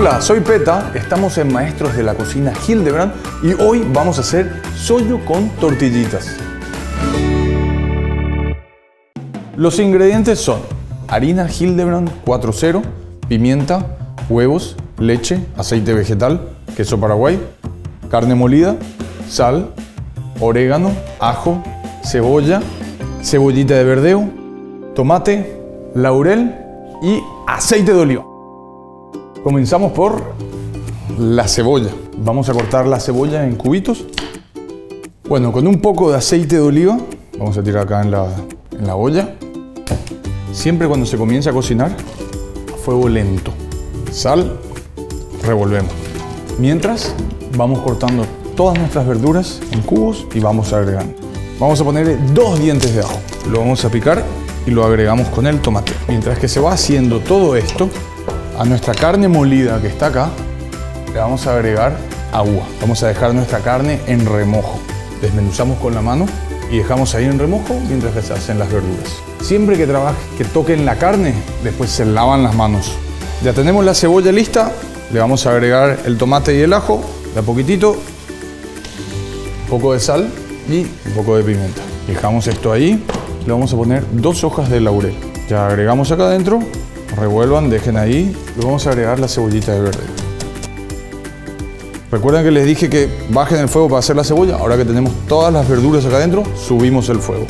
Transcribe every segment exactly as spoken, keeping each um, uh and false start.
Hola, soy Peta, estamos en Maestros de la Cocina Hildebrand y hoy vamos a hacer sollo con tortillitas. Los ingredientes son harina Hildebrand cuatro cero, pimienta, huevos, leche, aceite vegetal, queso paraguay, carne molida, sal, orégano, ajo, cebolla, cebollita de verdeo, tomate, laurel y aceite de oliva. Comenzamos por la cebolla. Vamos a cortar la cebolla en cubitos. Bueno, con un poco de aceite de oliva, vamos a tirar acá en la, en la olla. Siempre cuando se comienza a cocinar, a fuego lento. Sal, revolvemos. Mientras, vamos cortando todas nuestras verduras en cubos y vamos agregando. Vamos a ponerle dos dientes de ajo. Lo vamos a picar y lo agregamos con el tomate. Mientras que se va haciendo todo esto, a nuestra carne molida que está acá, le vamos a agregar agua. Vamos a dejar nuestra carne en remojo. Desmenuzamos con la mano y dejamos ahí en remojo mientras que se hacen las verduras. Siempre que trabaje, que toquen la carne, después se lavan las manos. Ya tenemos la cebolla lista, le vamos a agregar el tomate y el ajo, de a poquitito, un poco de sal y un poco de pimienta. Dejamos esto ahí, le vamos a poner dos hojas de laurel. Ya agregamos acá adentro. Revuelvan, dejen ahí. Le vamos a agregar la cebollita de verde. Recuerden que les dije que bajen el fuego para hacer la cebolla. Ahora que tenemos todas las verduras acá adentro, subimos el fuego.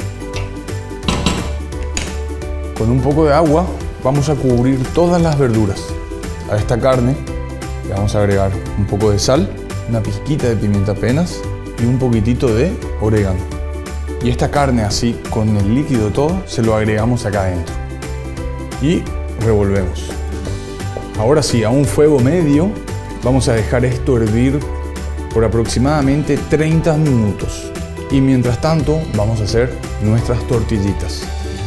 Con un poco de agua vamos a cubrir todas las verduras. A esta carne le vamos a agregar un poco de sal, una pizquita de pimienta apenas y un poquitito de orégano. Y esta carne así, con el líquido todo, se lo agregamos acá adentro. Y revolvemos. Ahora sí, a un fuego medio vamos a dejar esto hervir por aproximadamente treinta minutos. Y mientras tanto vamos a hacer nuestras tortillitas.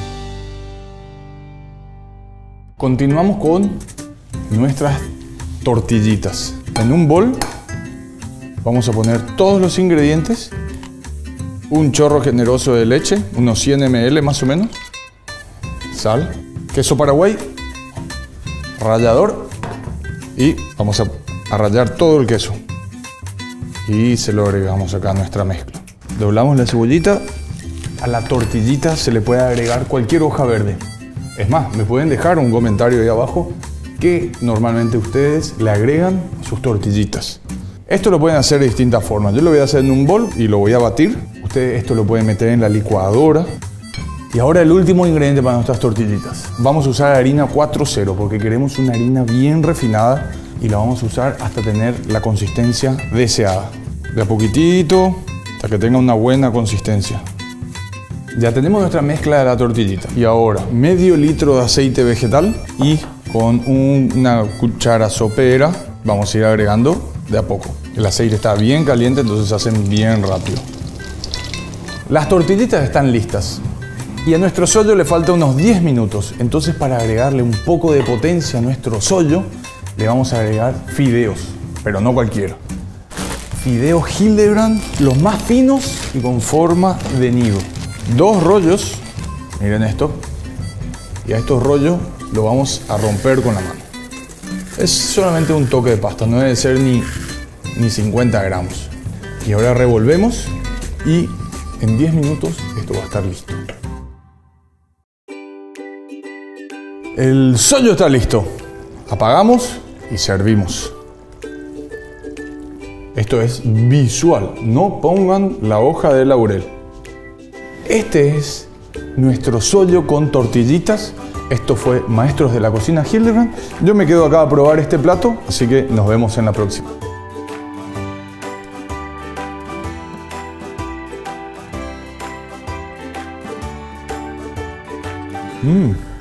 Continuamos con nuestras tortillitas. En un bol vamos a poner todos los ingredientes. Un chorro generoso de leche, unos cien mililitros más o menos. Sal, queso paraguay, rallador y vamos a, a rallar todo el queso y se lo agregamos acá a nuestra mezcla. Doblamos la cebollita. A la tortillita se le puede agregar cualquier hoja verde. Es más, me pueden dejar un comentario ahí abajo que normalmente ustedes le agregan a sus tortillitas. Esto lo pueden hacer de distintas formas. Yo lo voy a hacer en un bol y lo voy a batir. Ustedes esto lo pueden meter en la licuadora. Y ahora el último ingrediente para nuestras tortillitas. Vamos a usar harina cuatro cero porque queremos una harina bien refinada y la vamos a usar hasta tener la consistencia deseada. De a poquitito hasta que tenga una buena consistencia. Ya tenemos nuestra mezcla de la tortillita. Y ahora medio litro de aceite vegetal y con un, una cuchara sopera vamos a ir agregando de a poco. El aceite está bien caliente, entonces se hacen bien rápido. Las tortillitas están listas. Y a nuestro sollo le falta unos diez minutos. Entonces, para agregarle un poco de potencia a nuestro sollo, le vamos a agregar fideos, pero no cualquiera. Fideos Hildebrand, los más finos y con forma de nido. Dos rollos, miren esto. Y a estos rollos lo vamos a romper con la mano. Es solamente un toque de pasta, no debe ser ni, ni cincuenta gramos. Y ahora revolvemos y en diez minutos esto va a estar listo. El sollo está listo. Apagamos y servimos. Esto es visual. No pongan la hoja de laurel. Este es nuestro sollo con tortillitas. Esto fue Maestros de la Cocina Hildebrand. Yo me quedo acá a probar este plato, así que nos vemos en la próxima. Mmm.